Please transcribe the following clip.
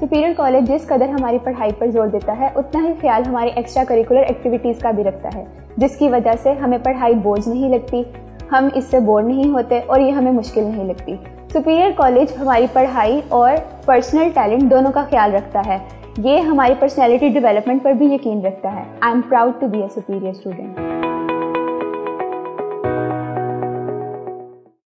Superior college जिस कदर हमारी पढ़ाई पर जोर देता है उतना ही ख्याल हमारी एक्स्ट्रा करिकुलर एक्टिविटीज़ का भी रखता है, जिसकी वजह से हमें पढ़ाई बोझ नहीं लगती, हम इससे बोर नहीं होते और ये हमें मुश्किल नहीं लगती। सुपीरियर कॉलेज हमारी पढ़ाई और पर्सनल टैलेंट दोनों का ख्याल रखता है। ये हमारी पर्सनैलिटी डेवलपमेंट पर भी यकीन रखता है। I am proud to be a superior student.